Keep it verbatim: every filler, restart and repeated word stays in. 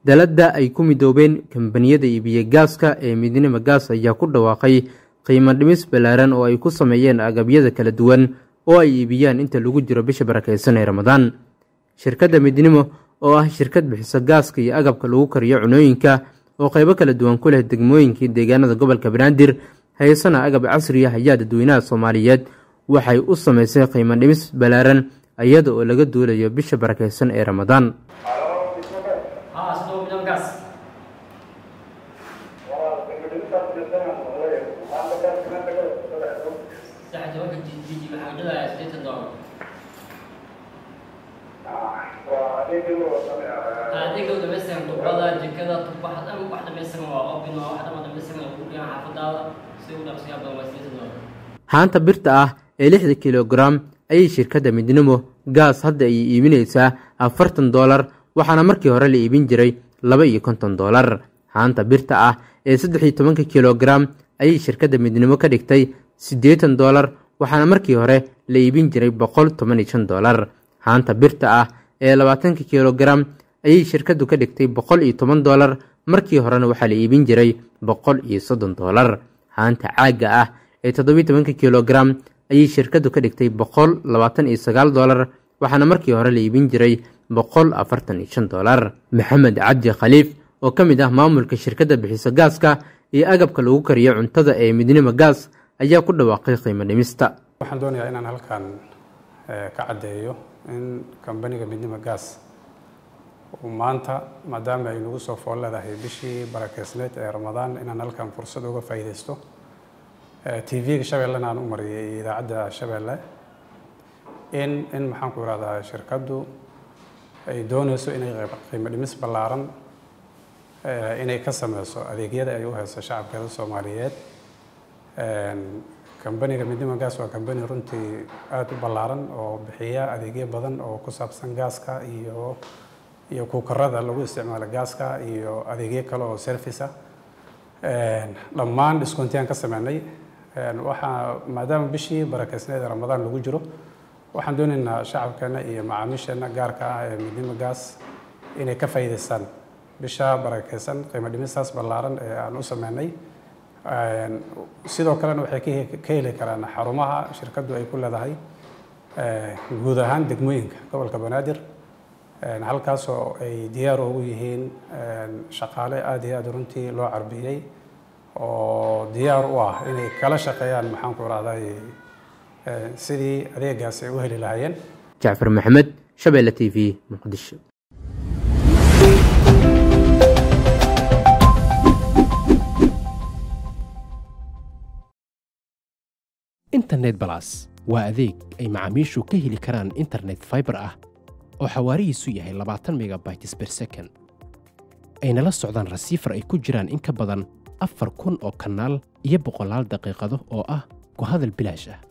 dalada ay ku midoobeen kambaniyada iibiya gaaska ee Midnimo Gas ayaa ku dhawaaqay qiimo dhimis balaaran oo ay ku sameeyeen agabyada kala duwan oo ay iibiyaan inta lagu jiro bisha barakeysan ee Ramadaan. Shirkadda Midnimo oo ah shirkad bixisa gaaska iyo agabka lagu kariyo cunooyinka oo qaybo kala duwan ku leh degmooyinka deegaanada gobolka Banaadir, haysana agab casri ah ayaa dadweynaha Soomaaliyeed waxay u sameysay qiimo dhimis balaaran iyada oo laga duulayo bisha barakeysan ee Ramadaan. haanta birta ah ee lixda kilogram ayay shirkadda Midnimo Gas hadda ay iibinaysaa afartan doolar, waxaana markii hore la iibin jiray laba iyo konton doolar. haanta birta ah ee saddex iyo toban kilogram ayay shirkadda Midnimo ka dhigtay siddeetan doolar, waxaana markii hore la iibin jiray boqol toban iyo shan doolar. haanta birta ah ee labaatan kilogram ayay shirkaddu ka dhigtay boqol iyo toban doolar, markii horena waxaa la iibin jiray boqol iyo soddon doolar. haanta caaga ah ee toddoba iyo toban kilogram ayay shirkaddu ka dhigtay boqol labaatan iyo sagaal doolar, waxaana markii hore la iibin jiray boqol afartan iyo shan doolar. Maxamed Cabdi Khaliif oo ka mid ah maamulka shirkadda bixisa gaaska iyo agabka lagu kariyo cuntada ee Midnimo Gas ayaa ku dhawaaqay qiimo dhimista. waxaan doonayaa inaan halkan ka cadeeyo in kambaniga Midnimo Gas maanta maadaama ay nagu soo fool leedahay bishii barakeysneed ee Ramadaan inaan halkan fursad uga faa'iideysto T V-ga Shabeellana aan u mariyay idaacadda Shabeelle in in maxaan ku raadaa shirkaddu ay doonayso inay qiimo dhimis ballaaran inay ka sameyso adeegyada ay u hayso shacabka Soomaaliyeed. kambaniga Midnimo Gas waa kambani runtii aad u ballaaran oo bixiya adeegyo badan oo ku saabsan gaaska iyo iyo kuukarada lagu isticmaalo gaaska iyo adeegyo kale oo service ah. dhammaan discountiyan ka sameynay waxa maadaama bishii barakeysneed Ramadaan lagu jiro waxaan doonaynaa shacabkeena iyo macaamiisheena gaarka ah ee Midnimo Gas inay ka faa'iideystaan bisha barakeysan qiimo dhimistaas ballaaran ee aan u sameynay. sidoo kalena waxay ka heli karaan xarumaha shirkaddu ay ku leedahay guud ahaan degmooyinka gobolka Banaadir, halkaas oo ay diyaar ugu yihiin shaqaale aad iyo aad runtii loo carbiyay oo diyaar u ah inay kala shaqeeyaan maxaan ku raadayay sidii adeegaas ay u heli lahaayeen. Jacfar Maxamed, Shabeelle T V, Muqdisho. internet plus waa adeeg ay macaamiishu ka heli karaan internet fiber ah oo xawaarihiisu yahay labaatan megabytes per second, ayna la socdaan rasiifar ay ku jiraan in ka badan afar kun oo kanaal iyo boqolaal daqiiqado oo ah ku hadal bilaash ah.